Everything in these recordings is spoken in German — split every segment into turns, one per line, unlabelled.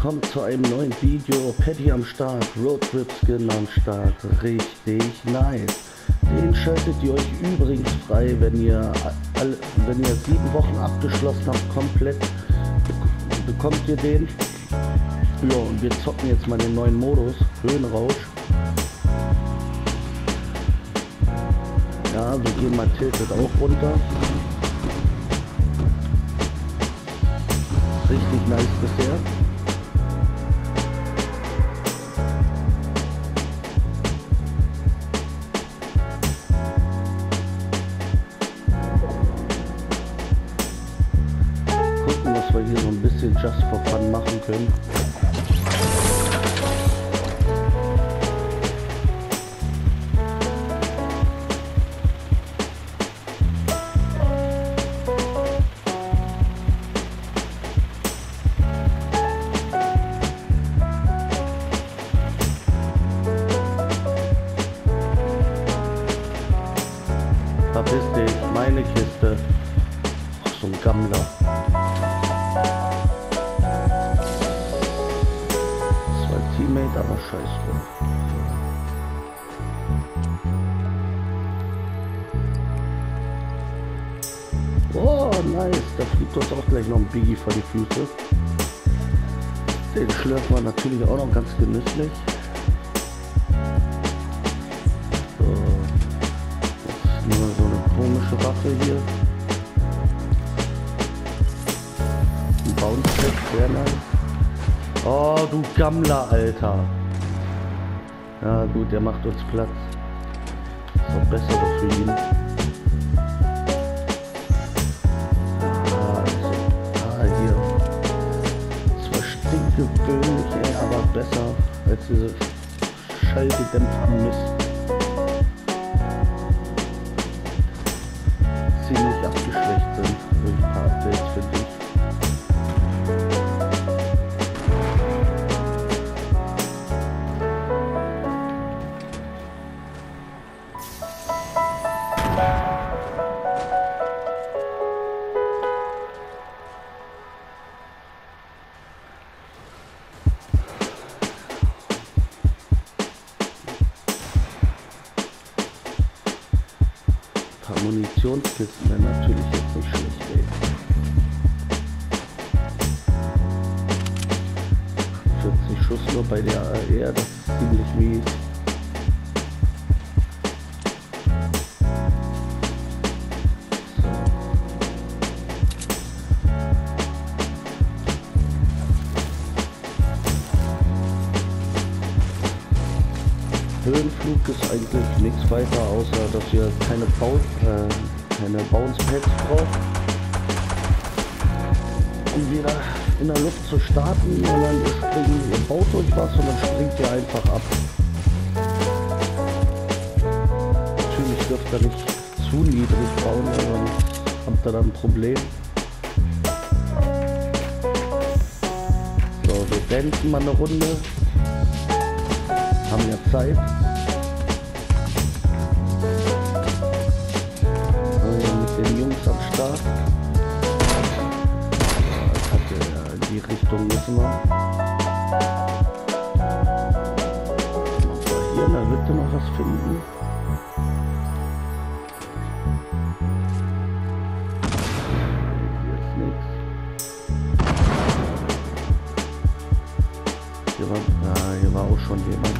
willkommen zu einem neuen Video. Paddy am Start, Roadtrip Skin am Start, richtig nice. Den schaltet ihr euch übrigens frei, wenn ihr 7 Wochen abgeschlossen habt, komplett bekommt ihr den. Ja, und wir zocken jetzt mal den neuen Modus, Höhenrausch. Ja, wir gehen mal Tilted auch runter. Richtig nice bisher. Gucken, was wir hier so ein bisschen just for fun machen können. Verpiss dich, meine Kiste. Ach, so ein Gammler. 2 Teammates, aber scheiß drauf. Oh, nice. Da fliegt uns auch gleich noch ein Biggie vor die Füße. Den schlürfen wir natürlich auch noch ganz genüsslich. Nur so eine komische Waffe hier. Ein Bounce-Pad, sehr nice. Oh, du Gammler, Alter. Ja gut, der macht uns Platz. Ist auch besser doch für ihn. Hier. Zwar stinkgewöhnlich, ey, aber besser als diese schallgedämpften Mist. Ziemlich abgeschwächt sind durch ein paar Updates, finde ich. Munitionskisten wären natürlich jetzt nicht schlecht, ey. 40 Schuss nur bei der AR, das ist ziemlich mies. Höhenflug ist eigentlich nichts weiter, außer dass ihr keine Bounce Pads braucht, um wieder in der Luft zu starten, sondern ihr baut euch was und dann springt ihr einfach ab. Natürlich dürft ihr nicht zu niedrig bauen, sonst habt ihr dann ein Problem. So, wir dancen mal eine Runde. Haben ja Zeit. Mit den Jungs am Start. In die Richtung müssen wir. Hier in der Mitte noch was finden. Hier ist nichts. Hier war auch schon jemand.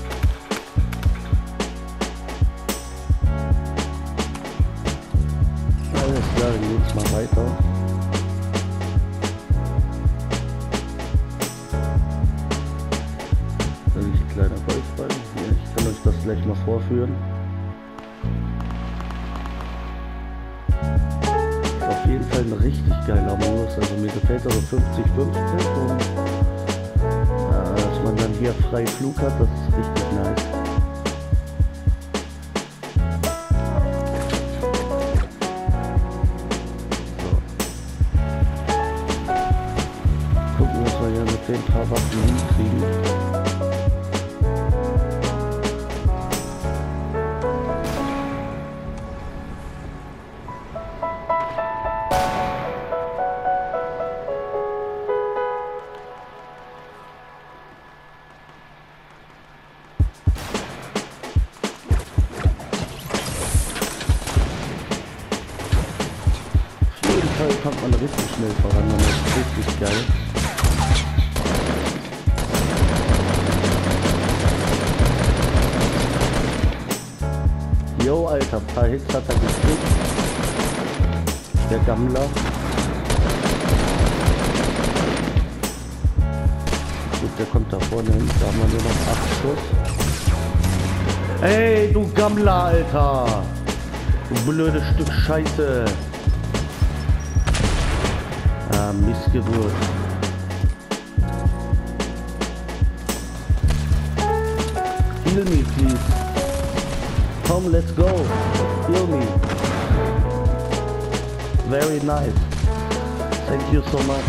Alles klar, dann geht's mal weiter. Da liegt ein kleiner Golfball. Hier, ich kann euch das gleich mal vorführen. Ist auf jeden Fall ein richtig geiler Modus. Also mir gefällt also 50-50 und dass man dann hier frei Flug hat, das ist richtig nice. Mit den paar Waffen hinkriegen. kommt man richtig schnell voran und das ist richtig geil. Jo, Alter, ein paar Hits hat er gekriegt. Der Gammler. Gut, der kommt da vorne hin. Da haben wir nur noch 8 Schuss. Ey, du Gammler, Alter! Du blödes Stück Scheiße! Ah, Missgeburt. Heal me, please. Come, let's go. Heal me. Very nice. Thank you so much.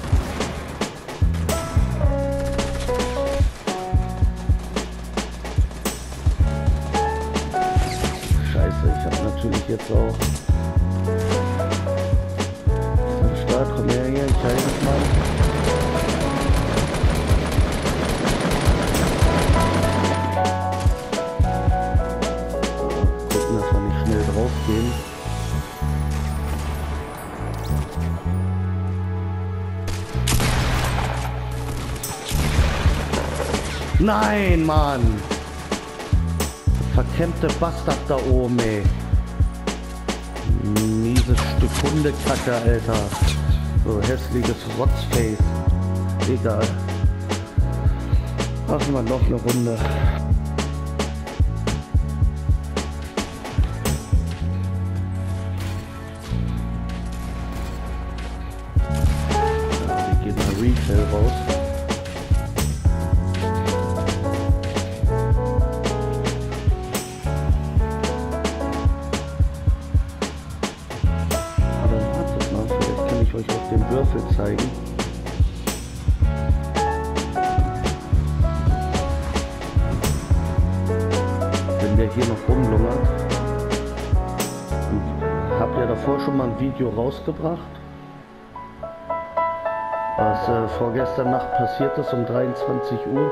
Scheiße, ich habe natürlich jetzt auch am Start. Komm her hier, ich heile dich mal. Gucken, dass wir nicht schnell drauf gehen. Nein, Mann! Verkämmte Bastard da oben, ey. Mieses Stück Hundekacke, Alter. So hässliches Rotzface. Egal. Machen wir noch eine Runde. Ja, wir gehen mal Retail raus. Euch auf den Würfel zeigen. Wenn der hier noch rumlungert. Ich habe ja davor schon mal ein Video rausgebracht, was vorgestern Nacht passiert ist um 23 Uhr.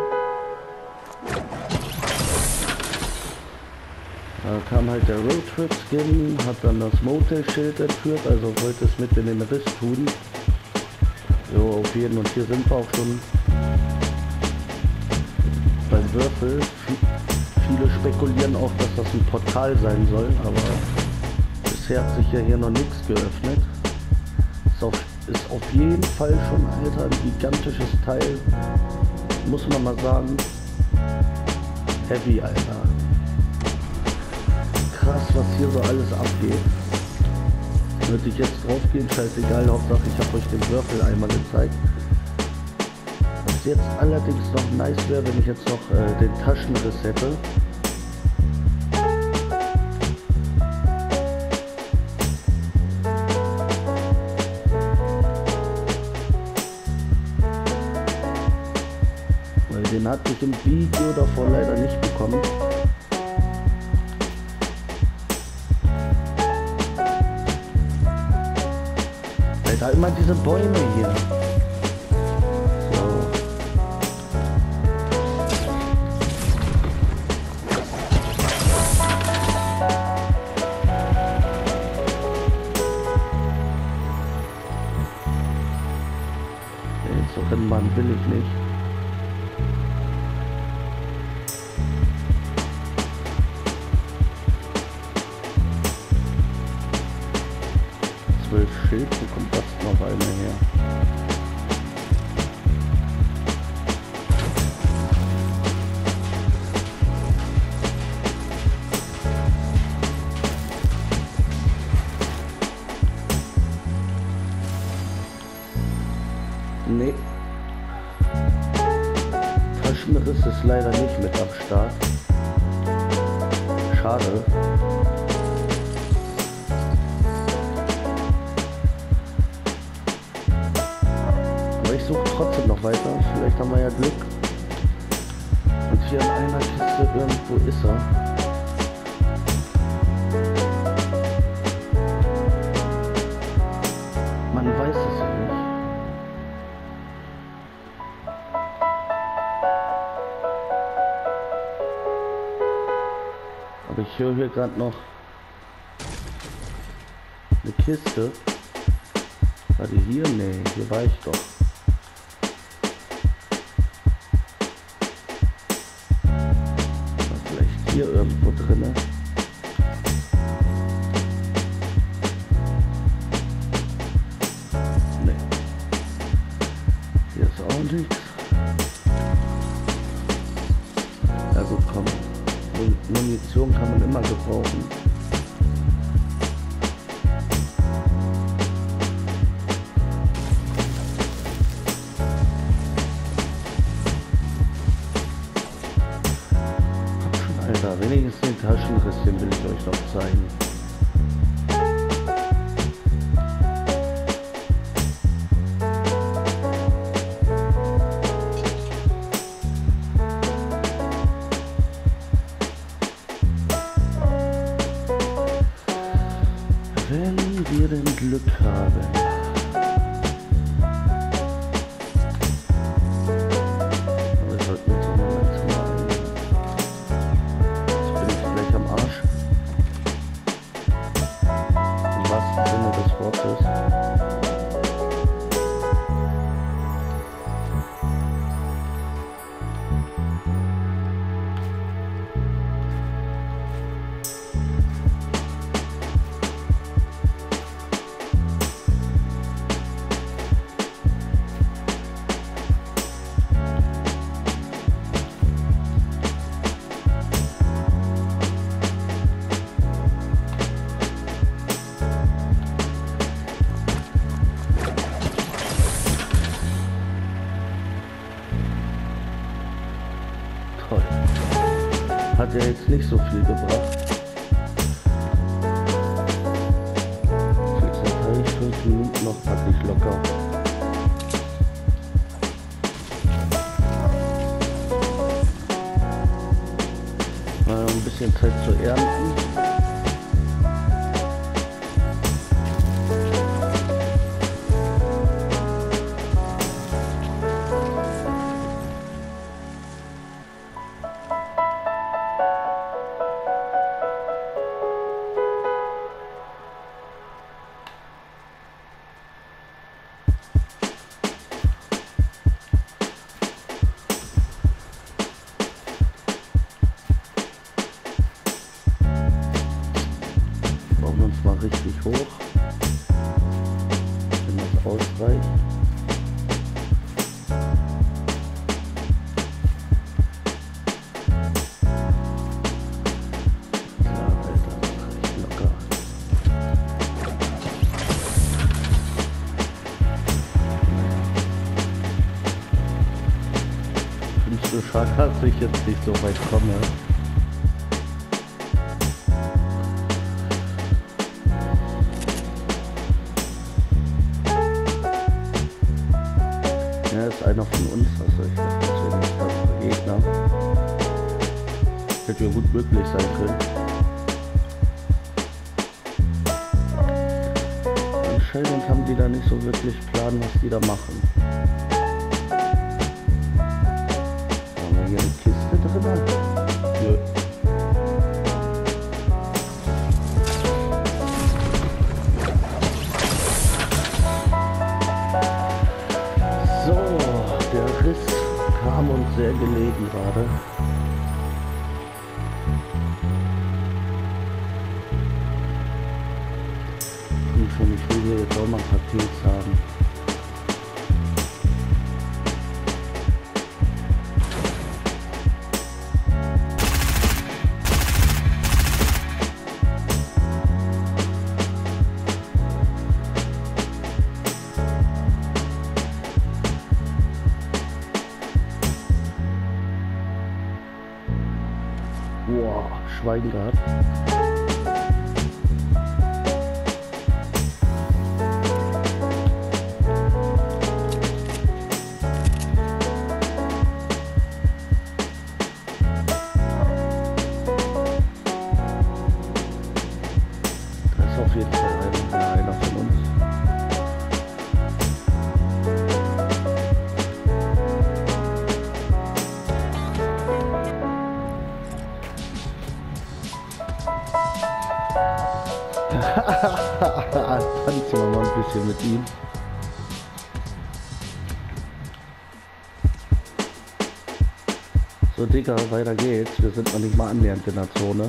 Da kam halt der Roadtrip Skin, hat dann das Motel-Schild entführt, also wollte es mit in den Riss tun. So, auf jeden, und hier sind wir auch schon beim Würfel. Viele spekulieren auch, dass das ein Portal sein soll, aber bisher hat sich ja hier noch nichts geöffnet. Ist auf jeden Fall schon, Alter, ein gigantisches Teil, muss man mal sagen. Heavy, Alter. Krass, was hier so alles abgeht. Würde ich jetzt drauf gehen, scheißegal, Hauptsache ich habe euch den Würfel einmal gezeigt. Was jetzt allerdings noch nice wäre, wenn ich jetzt noch den Taschenriss hätte. Weil den hatte ich im Video davor leider nicht bekommen. Da immer diese Bäume hier. So. So Rennbahn will ich nicht. Schild, wo kommt das noch einmal her? Nee. Taschenriss ist leider nicht mit am Start. Schade. Ich suche trotzdem noch weiter, vielleicht haben wir ja Glück. Und hier in einer Kiste irgendwo ist er. Man weiß es ja nicht. Aber ich höre hier gerade noch eine Kiste. War die hier? Nee, hier war ich doch. War vielleicht hier irgendwo drinne. Nee. Hier ist auch nichts. Ja gut, komm. Munition kann man immer gebrauchen. Alter, wenigstens den Taschenriss, den will ich euch noch zeigen. Wenn wir denn Glück haben. Aber wir sollten uns auch mal langsam mal ein. Jetzt bin ich gleich am Arsch. Im wahrsten Sinne des Wortes. Toll. Hat ja jetzt nicht so viel gebracht. Jetzt habe ich 5 Minuten noch, packe ich locker. Ein bisschen Zeit zu ernten. Mal richtig hoch, wenn das ausreicht. Ja, Alter, das reicht locker. Findest du schade, dass ich jetzt nicht so weit komme? Er ist einer von uns, also ich dachte, das wäre nicht der Gegner. Hätte ja gut möglich sein können. Anscheinend haben die da nicht so wirklich Plan, was die da machen. Haben wir hier eine Kiste drin? Nö. Kam uns sehr gelegen gerade. Und schon, ich will hier jetzt auch mal ein paar Pilze haben. Boah, Schwein gehabt. Das ist auf jeden Fall einer von uns. Tanzen wir mal ein bisschen mit ihm. So, Digga, weiter geht's. Wir sind noch nicht mal annähernd in der Zone.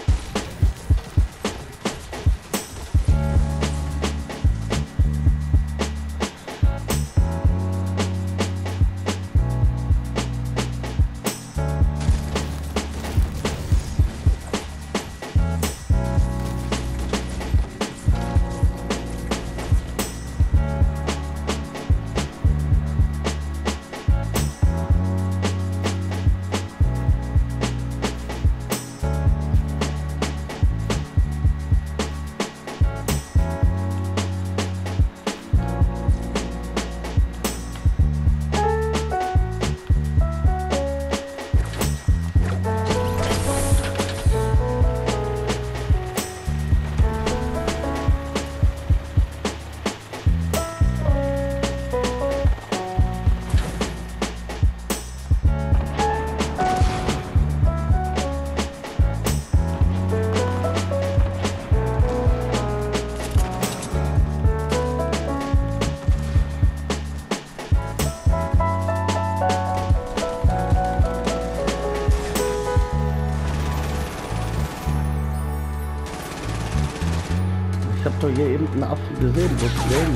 Ich hab doch hier eben einen Affen gesehen, wo ist denn?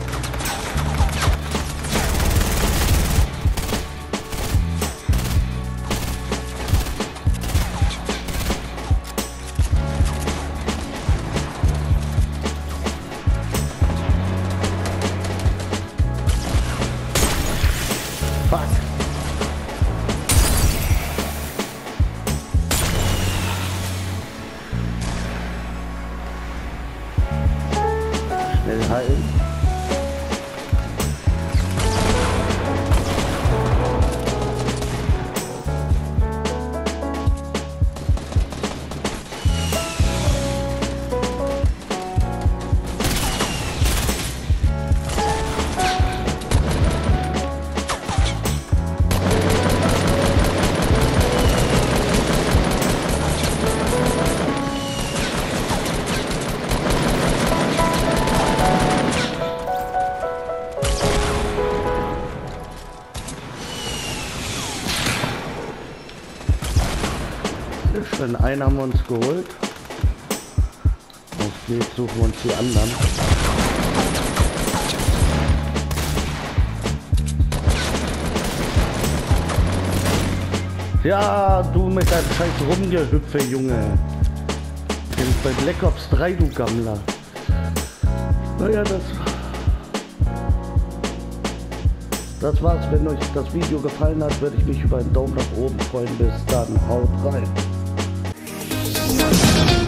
Fuck. Schnell heilen. Den einen haben wir uns geholt. Auf geht's, suchen wir uns die anderen. Ja, du mit deinem scheiß Rumgehüpfe, Junge. Kennst bei Black Ops 3, du Gammler. Naja, das war's. Wenn euch das Video gefallen hat, würde ich mich über einen Daumen nach oben freuen. Bis dann, haut rein.